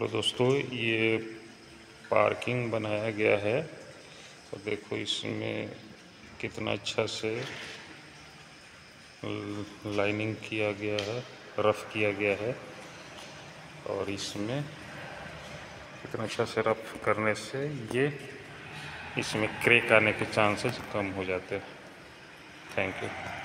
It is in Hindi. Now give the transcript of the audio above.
तो दोस्तों ये पार्किंग बनाया गया है और देखो इसमें कितना अच्छा से लाइनिंग किया गया है, रफ किया गया है। और इसमें कितना अच्छा से रफ करने से ये इसमें क्रैक आने के चांसेस कम हो जाते हैं। Thank you.